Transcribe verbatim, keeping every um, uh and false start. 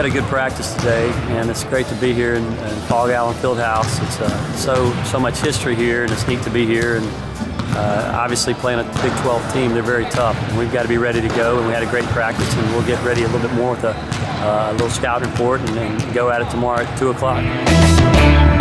really good practice today, and it's great to be here in, in Phog Allen Fieldhouse. It's uh, so so much history here, and it's neat to be here. And uh, obviously playing a Big twelve team, they're very tough, and we've got to be ready to go. And we had a great practice, and we'll get ready a little bit more with a, uh, a little scout report, and, and go at it tomorrow at two o'clock.